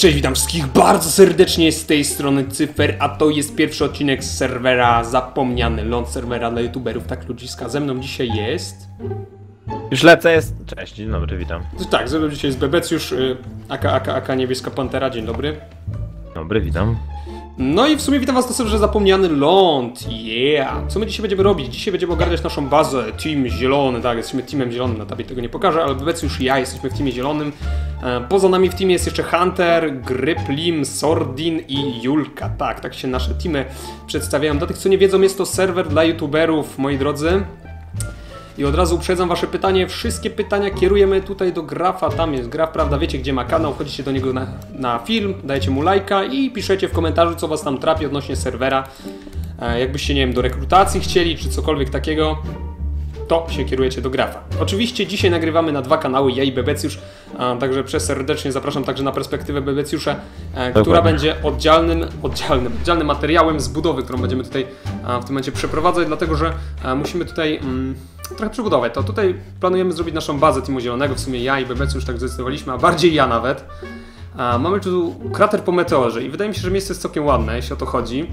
Cześć, witam wszystkich bardzo serdecznie z tej strony Cyfer, a to jest pierwszy odcinek z serwera Zapomniany Ląd, serwera dla youtuberów, tak ludziska. Ze mną dzisiaj jest... Już lecę, jest... Cześć, dzień dobry, witam. Tak, ze mną dzisiaj jest Bebecjusz, aka Niebieska Pantera, dzień dobry. Dobry, witam. No i w sumie witam was na serwerze Zapomniany Ląd, yeah! Co my dzisiaj będziemy robić? Dzisiaj będziemy ogarniać naszą bazę, Team Zielony, tak, jesteśmy Teamem Zielonym, na tabie tego nie pokażę, ale Bebecjusz i ja jesteśmy w Teamie Zielonym. Poza nami w teamie jest jeszcze Hunter, Gryplim, Sordin i Julka, tak się nasze teamy przedstawiają. Dla tych, co nie wiedzą, jest to serwer dla youtuberów, moi drodzy. I od razu uprzedzam wasze pytanie, wszystkie pytania kierujemy tutaj do Grafa, tam jest Graf, prawda, wiecie gdzie ma kanał, wchodzicie do niego na film, dajecie mu lajka i piszecie w komentarzu, co was tam trapi odnośnie serwera. Jakbyście, nie wiem, do rekrutacji chcieli, czy cokolwiek takiego, to się kierujecie do Grafa. Oczywiście dzisiaj nagrywamy na dwa kanały, ja i Bebecjusz, także przeserdecznie zapraszam także na perspektywę Bebecjusza, która będzie oddzielnym materiałem z budowy, którą będziemy tutaj w tym momencie przeprowadzać, dlatego że musimy tutaj trochę przebudować. To tutaj planujemy zrobić naszą bazę Teamu Zielonego, w sumie ja i Bebecjusz tak zdecydowaliśmy, a bardziej ja nawet. Mamy tu krater po meteorze i wydaje mi się, że miejsce jest całkiem ładne, jeśli o to chodzi.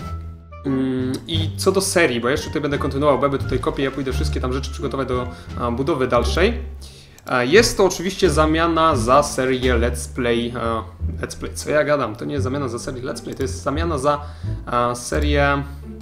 I co do serii, bo jeszcze tutaj będę kontynuował, Beby tutaj kopię, ja pójdę wszystkie tam rzeczy przygotować do budowy dalszej. Jest to oczywiście zamiana za serię Let's Play, co ja gadam, to nie jest zamiana za serię Let's Play, to jest zamiana za serię,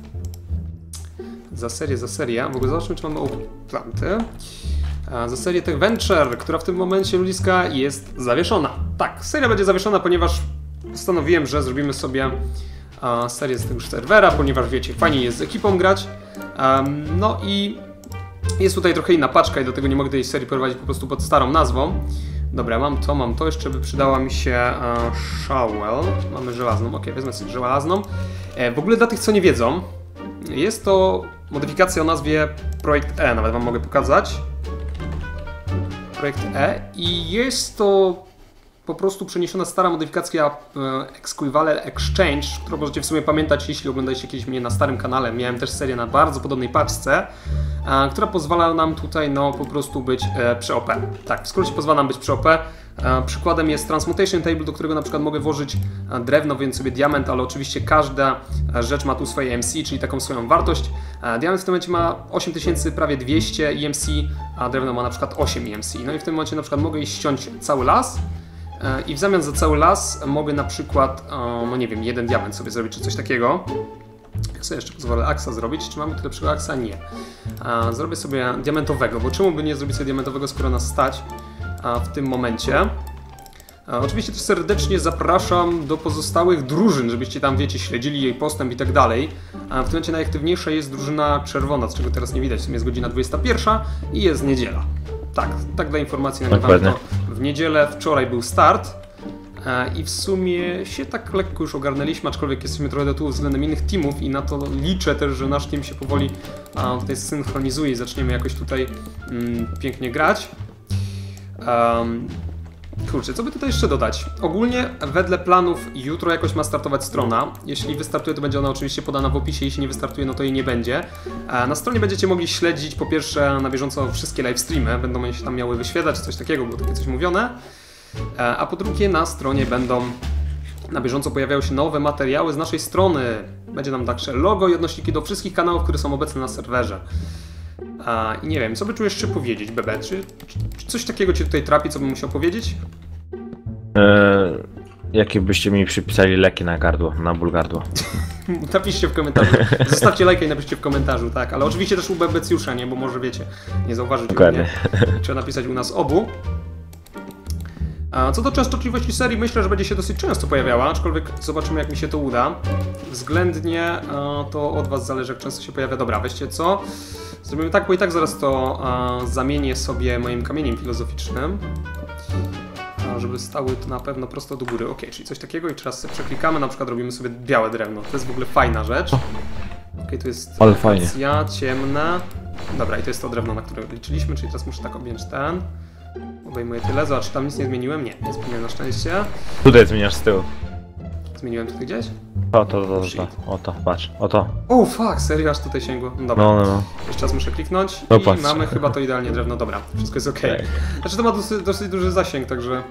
w ogóle zobaczmy, czy mamy planty. Za serię Tech Venture, która w tym momencie, ludziska, jest zawieszona. Tak, seria będzie zawieszona, ponieważ postanowiłem, że zrobimy sobie serię z tego serwera, ponieważ wiecie, fajnie jest z ekipą grać. No i jest tutaj trochę inna paczka i do tego nie mogę tej serii prowadzić po prostu pod starą nazwą. Dobra, mam to, jeszcze by przydała mi się shovel. Mamy żelazną, ok, wezmę sobie żelazną. W ogóle dla tych, co nie wiedzą, jest to modyfikacja o nazwie Projekt E, nawet wam mogę pokazać. Projekt E i jest to po prostu przeniesiona stara modyfikacja Equivalent Exchange, którą możecie w sumie pamiętać, jeśli oglądaliście kiedyś mnie na starym kanale. Miałem też serię na bardzo podobnej paczce, która pozwala nam tutaj no po prostu być przy OP. Tak, w skrócie pozwala nam być przy OP. Przykładem jest Transmutation Table, do którego na przykład mogę włożyć drewno, więc sobie diament, ale oczywiście każda rzecz ma tu swoje EMC, czyli taką swoją wartość. Diament w tym momencie ma 8000, prawie 200 EMC, a drewno ma na przykład 8 EMC. No i w tym momencie na przykład mogę iść ściąć cały las. I w zamian za cały las mogę na przykład, no nie wiem, jeden diament sobie zrobić, czy coś takiego. Jak sobie jeszcze pozwolę aksa zrobić? Czy mamy tu lepszego aksa? Nie. Zrobię sobie diamentowego, bo czemu by nie zrobić sobie diamentowego, skoro nas stać w tym momencie? Oczywiście też serdecznie zapraszam do pozostałych drużyn, żebyście tam, wiecie, śledzili jej postęp i tak dalej. W tym momencie najaktywniejsza jest drużyna czerwona, z czego teraz nie widać, w sumie jest godzina 21 i jest niedziela. Tak dla informacji nagrywamy to w niedzielę, wczoraj był start i w sumie się tak lekko już ogarnęliśmy, aczkolwiek jesteśmy trochę do tyłu względem innych teamów i na to liczę też, że nasz team się powoli tutaj synchronizuje i zaczniemy jakoś tutaj pięknie grać. Kurczę, co by tutaj jeszcze dodać? Ogólnie wedle planów jutro jakoś ma startować strona. Jeśli wystartuje, to będzie ona oczywiście podana w opisie, jeśli nie wystartuje, no to jej nie będzie. Na stronie będziecie mogli śledzić po pierwsze na bieżąco wszystkie livestreamy, będą się tam miały wyświetlać, coś takiego, było takie coś mówione. A po drugie na stronie będą na bieżąco pojawiały się nowe materiały z naszej strony. Będzie nam także logo i odnośniki do wszystkich kanałów, które są obecne na serwerze. I nie wiem, co by tu jeszcze powiedzieć, Bebe? Czy coś takiego cię tutaj trapi, co bym musiał powiedzieć? Jakie byście mi przypisali leki na gardło, na ból gardła? Napiszcie w komentarzu. Zostawcie lajka i napiszcie w komentarzu, tak. Ale oczywiście też u Bebecjusza, nie? Bo może wiecie, nie zauważyć u mnie. Trzeba napisać u nas obu. Co do częstotliwości serii, myślę, że będzie się dosyć często pojawiała, aczkolwiek zobaczymy, jak mi się to uda. Względnie to od was zależy, jak często się pojawia. Dobra, weźcie co? Zrobimy tak, bo i tak zaraz to zamienię sobie moim kamieniem filozoficznym, żeby stały to na pewno prosto do góry. Ok, czyli coś takiego i teraz sobie przeklikamy, na przykład robimy sobie białe drewno. To jest w ogóle fajna rzecz. Ok, tu jest ja ciemna. Dobra, i to jest to drewno, na które liczyliśmy, czyli teraz muszę tak objąć ten. Obejmuję tyle, zobacz, tam nic nie zmieniłem? Nie zmieniłem na szczęście. Tutaj zmieniasz z tyłu. Zmieniłem tutaj gdzieś? Oto, patrz, oto. O, fuck, serio, aż tutaj sięgło. Dobra, no. Jeszcze raz muszę kliknąć i patrz. mamy chyba to idealnie drewno. Dobra, wszystko jest ok. Znaczy to ma dosyć duży zasięg, także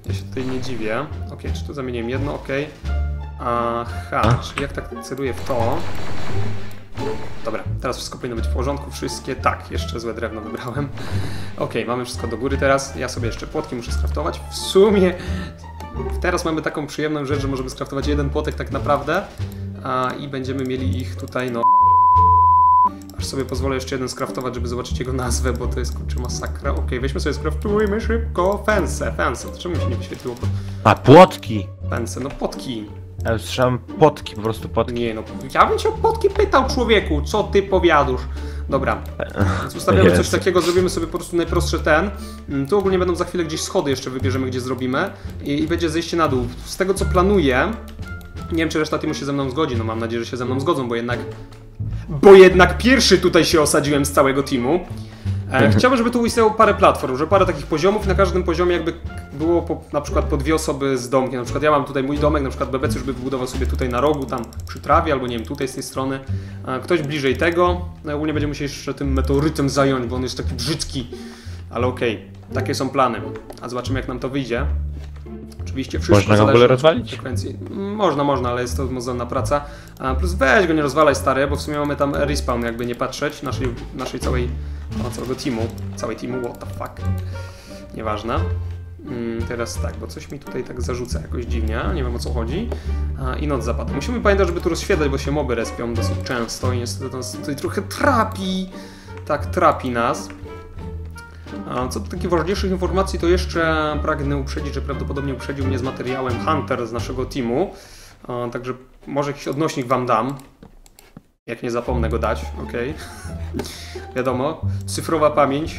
Ja się tutaj nie dziwię. Okej, czy tu zamieniłem jedno? Okej. Aha, czyli jak tak celuję w to... Dobra, teraz wszystko powinno być w porządku, wszystkie... Tak, jeszcze złe drewno wybrałem. Okej, mamy wszystko do góry teraz. Ja sobie jeszcze płotki muszę skraftować. W sumie... Teraz mamy taką przyjemną rzecz, że możemy skraftować jeden płotek tak naprawdę. I będziemy mieli ich tutaj, no... Aż sobie pozwolę jeszcze jeden skraftować, żeby zobaczyć jego nazwę, bo to jest kurczę masakra. Okej, weźmy sobie, skraftujmy szybko. Fence. To czemu mi się nie wyświetliło? A, płotki! Fence, no potki. Ja słyszałem potki, po prostu potki. Nie no, ja bym cię o potki pytał, człowieku, co ty powiadasz? Dobra, więc ustawiamy coś takiego, zrobimy sobie po prostu najprostszy ten. Tu ogólnie będą za chwilę gdzieś schody jeszcze wybierzemy, gdzie zrobimy i będzie zejście na dół. Z tego co planuję, nie wiem czy reszta teamu się ze mną zgodzi, no mam nadzieję, że się ze mną zgodzą, bo jednak pierwszy tutaj się osadziłem z całego teamu. Chciałbym, żeby tu istniało parę platform, że parę takich poziomów, na każdym poziomie jakby było na przykład po 2 osoby z domkiem. Na przykład ja mam tutaj mój domek, na przykład Bebec już by wybudował sobie tutaj na rogu, tam przy trawie, albo nie wiem, tutaj z tej strony. Ktoś bliżej tego, no ogólnie będzie musiał jeszcze tym meteorytem zająć, bo on jest taki brzydki. Ale okej, takie są plany. A zobaczymy jak nam to wyjdzie. Oczywiście wszystko można go w ogóle rozwalić? Można, ale jest to mozolna praca. Plus weź go nie rozwalaj stary, bo w sumie mamy tam respawn, jakby nie patrzeć, naszej całego teamu. Całej teamu, what the fuck. Nieważne. Teraz tak, bo coś mi tutaj tak zarzuca jakoś dziwnie, nie wiem o co chodzi. I noc zapadła. Musimy pamiętać, żeby tu rozświetlać, bo się moby respią dosyć często i niestety to nas tutaj trochę trapi. Tak, trapi nas. Co do takich ważniejszych informacji, to jeszcze pragnę uprzedzić, że prawdopodobnie uprzedził mnie z materiałem Hunter z naszego teamu. Także może jakiś odnośnik wam dam. Jak nie zapomnę go dać, okej. Wiadomo, cyfrowa pamięć.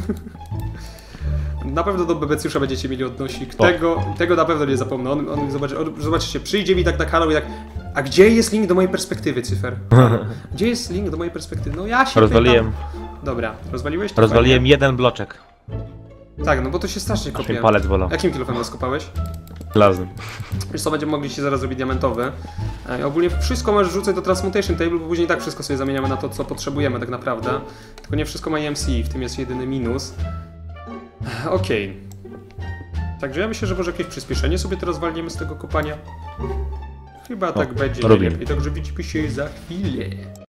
Na pewno do Bebecjusza będziecie mieli odnośnik. Tego na pewno nie zapomnę. On zobaczycie, przyjdzie mi tak na kanał i tak... A gdzie jest link do mojej perspektywy, cyfer? Gdzie jest link do mojej perspektywy? No ja się rozwaliłem. pytam. Dobra, rozwaliłeś to? Rozwaliłem fajnie. jeden bloczek. Tak, no bo to się strasznie Aż kopie. mi palec bolał. Jakim kilofem rozkopałeś? Lazem. Wiesz co, będziemy mogli się zaraz zrobić diamentowy. Ogólnie wszystko możesz rzucać do Transmutation Table, bo później tak wszystko sobie zamieniamy na to, co potrzebujemy tak naprawdę. Tylko nie wszystko ma EMC, w tym jest jedyny minus. Okej. Także ja myślę, że może jakieś przyspieszenie sobie teraz walniemy z tego kopania. Chyba tak będzie najlepiej, także widzimy się za chwilę.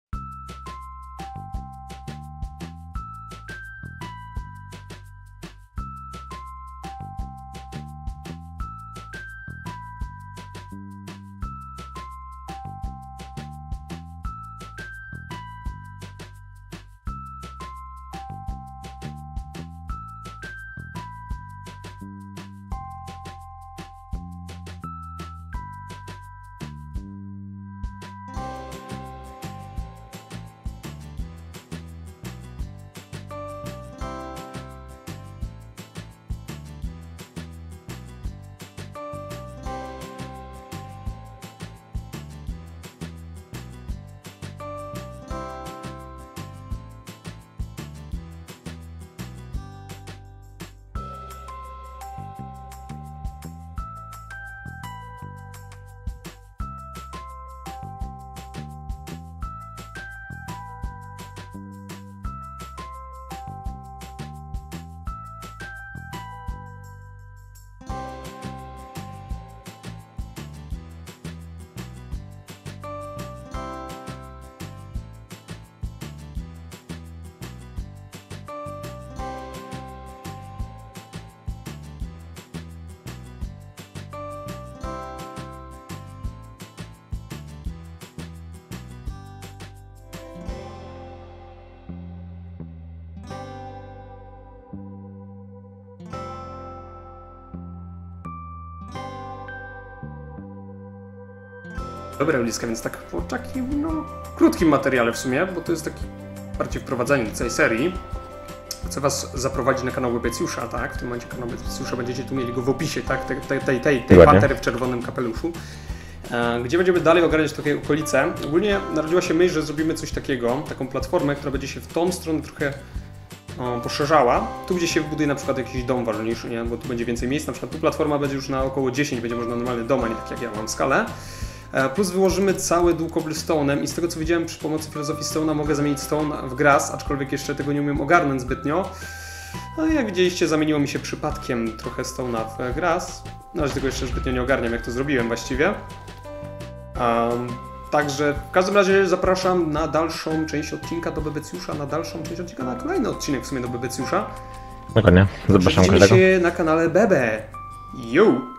Dobra, Liska, więc tak po takim, no, krótkim materiale w sumie, bo to jest taki bardziej wprowadzenie do całej serii. Chcę was zaprowadzić na kanał Bebecjusza, tak? W tym momencie kanał Bebecjusza będziecie tu mieli go w opisie, tak? Tej pantery w czerwonym kapeluszu. Gdzie będziemy dalej ogarniać takie okolice. Ogólnie narodziła się myśl, że zrobimy coś takiego, taką platformę, która będzie się w tą stronę trochę poszerzała. Tu gdzie się wybuduje na przykład jakiś dom ważniejszy, nie? Bo tu będzie więcej miejsc, na przykład tu platforma będzie już na około 10, będzie można normalny dom, a nie tak jak ja mam skalę. Plus wyłożymy cały dół cobblestone'em i z tego co widziałem przy pomocy filozofii Stone'a mogę zamienić stone w grass, aczkolwiek jeszcze tego nie umiem ogarnąć zbytnio. No i jak widzieliście, zamieniło mi się przypadkiem trochę Stone'a w Grass. Na razie tego jeszcze zbytnio nie ogarniam, jak to zrobiłem właściwie. Także w każdym razie zapraszam na dalszą część odcinka do Bebecjusza, na kolejny odcinek w sumie do Bebecjusza. Dokładnie, zapraszam Widzimy każdego. się na kanale Bebe. Yo!